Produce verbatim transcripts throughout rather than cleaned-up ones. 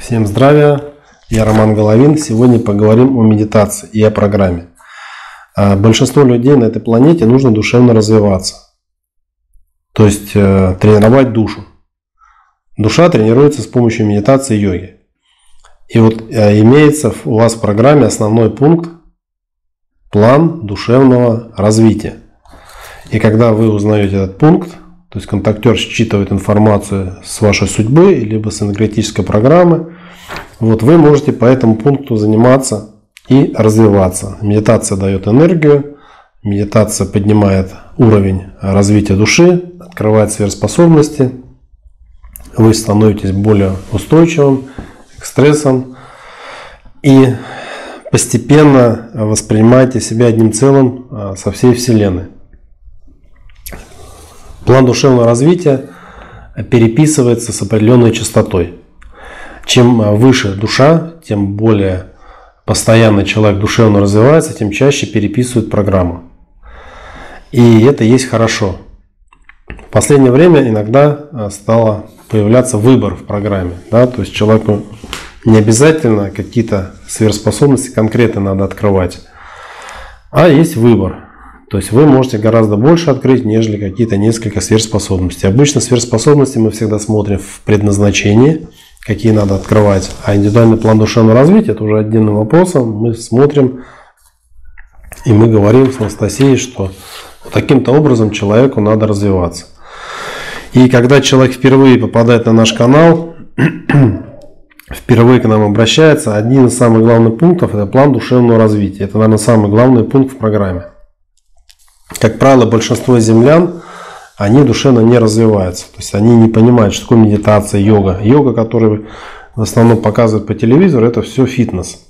Всем здравия, я Роман Головин. Сегодня поговорим о медитации и о программе. Большинству людей на этой планете нужно душевно развиваться, то есть тренировать душу. Душа тренируется с помощью медитации и йоги. И вот имеется у вас в программе основной пункт – план душевного развития. И когда вы узнаете этот пункт, то есть контактер считывает информацию с вашей судьбы, либо с энергетической программы, вот вы можете по этому пункту заниматься и развиваться. Медитация дает энергию, медитация поднимает уровень развития души, открывает сверхспособности, вы становитесь более устойчивым к стрессам и постепенно воспринимаете себя одним целым со всей Вселенной. План душевного развития переписывается с определенной частотой. Чем выше душа, тем более постоянно человек душевно развивается, тем чаще переписывает программу. И это есть хорошо. В последнее время иногда стало появляться выбор в программе. Да? То есть человеку не обязательно какие-то сверхспособности конкретно надо открывать, а есть выбор. То есть вы можете гораздо больше открыть, нежели какие-то несколько сверхспособностей. Обычно сверхспособности мы всегда смотрим в предназначении, какие надо открывать. А индивидуальный план душевного развития – это уже отдельным вопросом. Мы смотрим и мы говорим с Анастасией, что таким-то образом человеку надо развиваться. И когда человек впервые попадает на наш канал, впервые к нам обращается, один из самых главных пунктов – это план душевного развития. Это, наверное, самый главный пункт в программе. Как правило, большинство землян, они душевно не развиваются. То есть они не понимают, что такое медитация, йога. Йога, которую в основном показывают по телевизору, это все фитнес.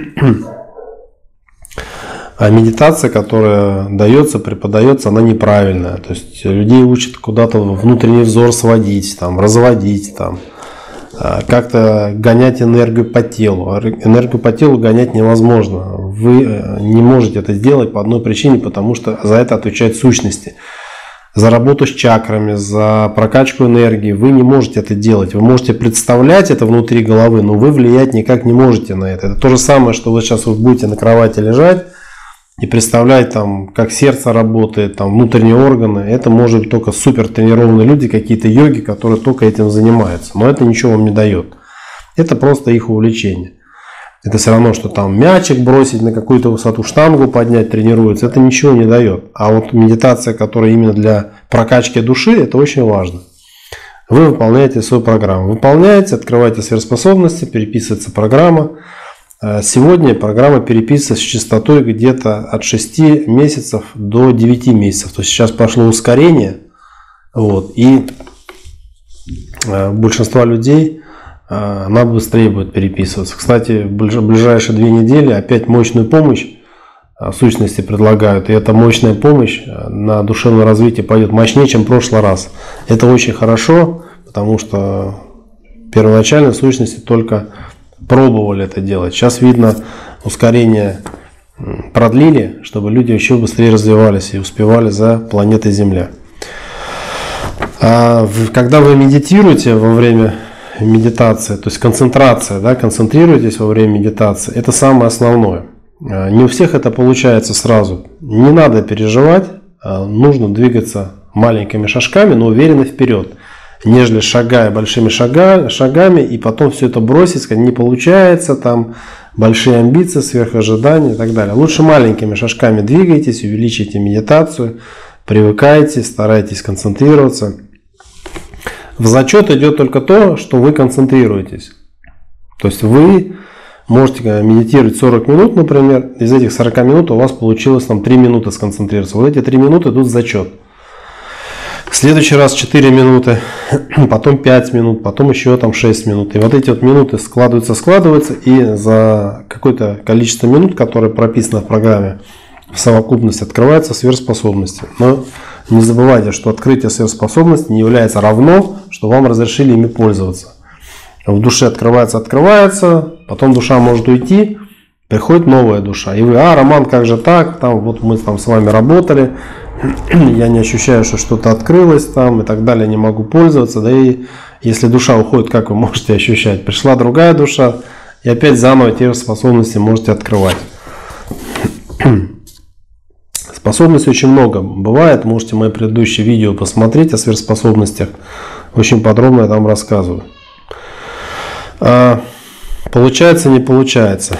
А медитация, которая дается, преподается, она неправильная. То есть людей учат куда-то внутренний взор сводить, там, разводить, там, как-то гонять энергию по телу. Энергию по телу гонять невозможно. Вы не можете это сделать по одной причине, потому что за это отвечают сущности. За работу с чакрами, за прокачку энергии вы не можете это делать. Вы можете представлять это внутри головы, но вы влиять никак не можете на это. Это то же самое, что вы сейчас вы будете на кровати лежать и представлять, там, как сердце работает, там, внутренние органы. Это может только супер тренированные люди, какие-то йоги, которые только этим занимаются. Но это ничего вам не дает. Это просто их увлечение. Это все равно, что там мячик бросить на какую-то высоту, штангу поднять, тренируется. Это ничего не дает. А вот медитация, которая именно для прокачки души, это очень важно. Вы выполняете свою программу. Выполняете, открываете сверхспособности, переписывается программа. Сегодня программа переписывается с частотой где-то от шести месяцев до девяти месяцев. То есть сейчас пошло ускорение. Вот, и большинство людей она быстрее будет переписываться. Кстати, в ближайшие две недели опять мощную помощь в сущности предлагают. И эта мощная помощь на душевное развитие пойдет мощнее, чем в прошлый раз. Это очень хорошо, потому что первоначально в сущности только пробовали это делать. Сейчас видно, ускорение продлили, чтобы люди еще быстрее развивались и успевали за планетой Земля. А когда вы медитируете во время медитации, то есть концентрация, да, концентрируетесь во время медитации, это самое основное. Не у всех это получается сразу. Не надо переживать, нужно двигаться маленькими шажками, но уверенно вперед, нежели шагая большими шага, шагами и потом все это бросить, сказать, не получается, там большие амбиции, сверхожидания и так далее. Лучше маленькими шажками двигайтесь, увеличите медитацию, привыкайте, старайтесь концентрироваться. В зачет идет только то, что вы концентрируетесь. То есть вы можете медитировать сорок минут, например, из этих сорока минут у вас получилось там три минуты сконцентрироваться. Вот эти три минуты идут в зачет. В следующий раз четыре минуты, потом пять минут, потом еще там шесть минут. И вот эти вот минуты складываются, складываются, и за какое-то количество минут, которое прописано в программе, в совокупности открываются сверхспособности. Но не забывайте, что открытие сверхспособности не является равно, что вам разрешили ими пользоваться. В душе открывается, открывается, потом душа может уйти, приходит новая душа. И вы, а, Роман, как же так? Там, вот мы там с вами работали, я не ощущаю, что что-то открылось там и так далее, не могу пользоваться. Да и если душа уходит, как вы можете ощущать? Пришла другая душа, и опять заново те же способности можете открывать. Способностей очень много бывает. Можете мои предыдущие видео посмотреть о сверхспособностях. Очень подробно я там рассказываю. А, получается, не получается.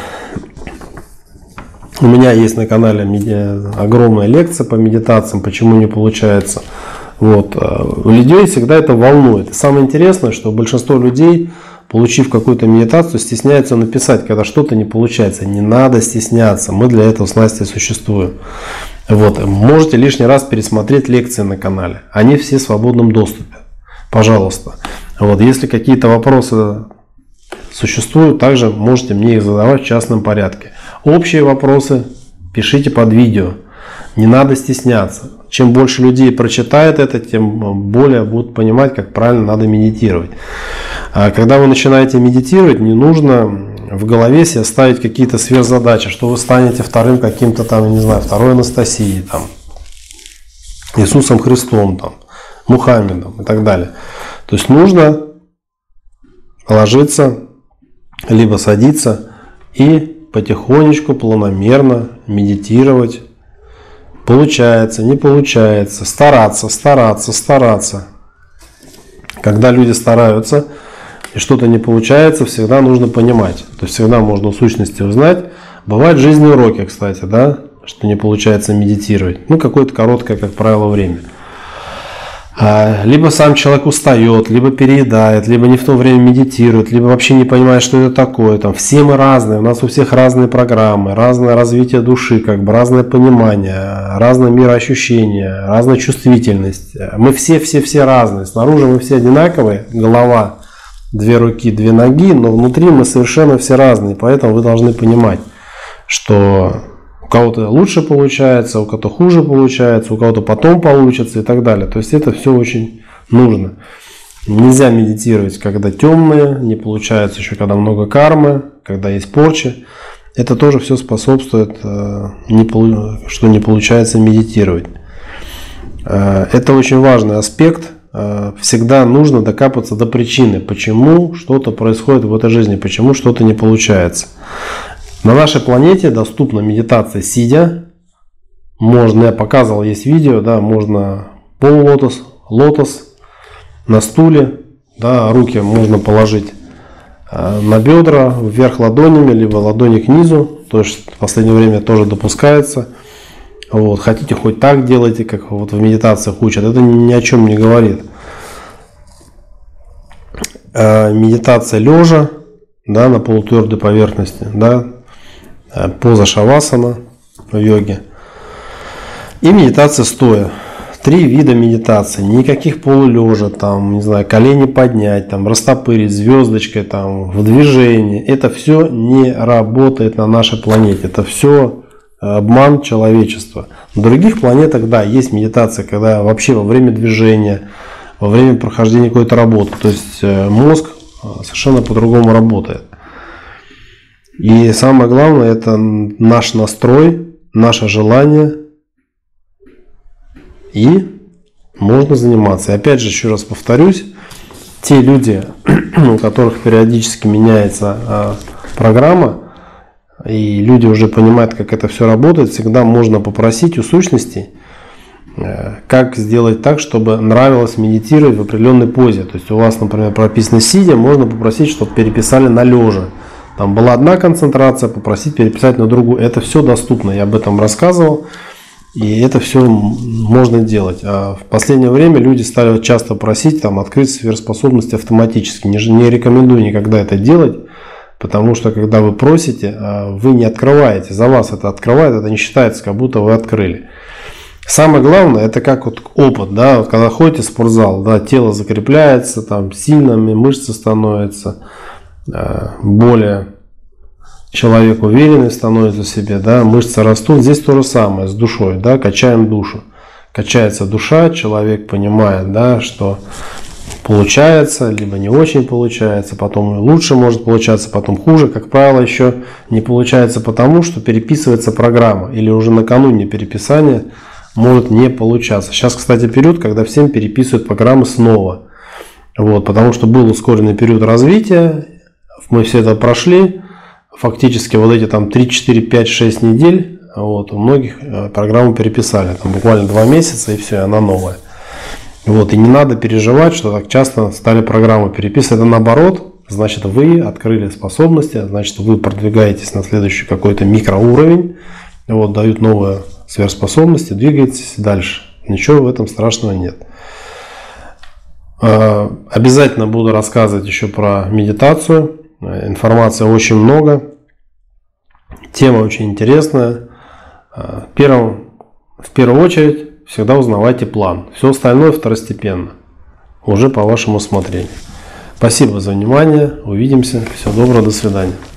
У меня есть на канале огромная лекция по медитациям, почему не получается. Вот. У людей всегда это волнует. И самое интересное, что большинство людей, получив какую-то медитацию, стесняются написать, когда что-то не получается. Не надо стесняться. Мы для этого с Настей существуем. Вот. Можете лишний раз пересмотреть лекции на канале. Они все в свободном доступе. Пожалуйста. Вот. Если какие-то вопросы существуют, также можете мне их задавать в частном порядке. Общие вопросы пишите под видео. Не надо стесняться. Чем больше людей прочитает это, тем более будут понимать, как правильно надо медитировать. А когда вы начинаете медитировать, не нужно в голове себе ставить какие-то сверхзадачи, что вы станете вторым каким-то там, не знаю, второй Анастасией, там, Иисусом Христом, там, Мухаммедом и так далее. То есть нужно ложиться, либо садиться и потихонечку, планомерно медитировать. Получается, не получается, стараться, стараться, стараться. Когда люди стараются и что-то не получается, всегда нужно понимать. То есть всегда можно у сущности узнать. Бывают жизненные уроки, кстати, да, что не получается медитировать. Ну, какое-то короткое, как правило, время. Либо сам человек устает, либо переедает, либо не в то время медитирует, либо вообще не понимает, что это такое. Там все мы разные, у нас у всех разные программы, разное развитие души, как бы разное понимание, разное мироощущение, разная чувствительность. Мы все-все-все разные. Снаружи мы все одинаковые, голова, две руки, две ноги, но внутри мы совершенно все разные. Поэтому вы должны понимать, что у кого-то лучше получается, у кого-то хуже получается, у кого-то потом получится и так далее. То есть это все очень нужно. Нельзя медитировать, когда темные, не получается еще, когда много кармы, когда есть порча. Это тоже все способствует, что не получается медитировать. Это очень важный аспект. Всегда нужно докапываться до причины, почему что-то происходит в этой жизни, почему что-то не получается. На нашей планете доступна медитация сидя. Можно, я показывал, есть видео, да, можно полулотос, лотос на стуле, да, руки можно положить на бедра, вверх ладонями, либо ладони к низу, то есть в последнее время тоже допускается. Вот, хотите хоть так делайте, как вот в медитациях учат, это ни о чем не говорит. Медитация лежа, да, на полутвердой поверхности, да, поза шавасана в йоге. И медитация стоя. Три вида медитации. Никаких полулежа, там, не знаю, колени поднять, там, растопырить звездочкой, там, в движении. Это все не работает на нашей планете. Это все обман человечества. На других планетах, да, есть медитация, когда вообще во время движения, во время прохождения какой-то работы. То есть мозг совершенно по-другому работает. И самое главное, это наш настрой, наше желание, и можно заниматься. И опять же, еще раз повторюсь, те люди, у которых периодически меняется программа, и люди уже понимают, как это все работает, всегда можно попросить у сущностей, как сделать так, чтобы нравилось медитировать в определенной позе. То есть у вас, например, прописано сидя, можно попросить, чтобы переписали на лежа. Там была одна концентрация, попросить переписать на другую. Это все доступно, я об этом рассказывал. И это все можно делать. А в последнее время люди стали часто просить там, открыть сверхспособности автоматически. Не, не рекомендую никогда это делать, потому что когда вы просите, вы не открываете. За вас это открывает, это не считается, как будто вы открыли. Самое главное, это как вот опыт, да, вот когда ходите в спортзал, да, тело закрепляется, там сильными мышцы становятся, более человек уверенный становится в себе, да, мышцы растут. Здесь то же самое с душой, да, качаем душу. Качается душа, человек понимает, да, что получается, либо не очень получается, потом лучше может получаться, потом хуже. Как правило, еще не получается потому, что переписывается программа, или уже накануне переписания может не получаться. Сейчас, кстати, период, когда всем переписывают программы снова. Вот, потому что был ускоренный период развития, мы все это прошли. Фактически вот эти там три, четыре, пять, шесть недель, вот, у многих программу переписали. Там буквально два месяца и все, она новая. Вот, и не надо переживать, что так часто стали программу переписывать. Это наоборот. Значит, вы открыли способности, значит, вы продвигаетесь на следующий какой-то микроуровень, вот, дают новые сверхспособности, двигаетесь дальше. Ничего в этом страшного нет. Обязательно буду рассказывать еще про медитацию. Информации очень много. Тема очень интересная. Первым, в первую очередь, всегда узнавайте план. Все остальное второстепенно. Уже по вашему усмотрению. Спасибо за внимание. Увидимся. Всего доброго. До свидания.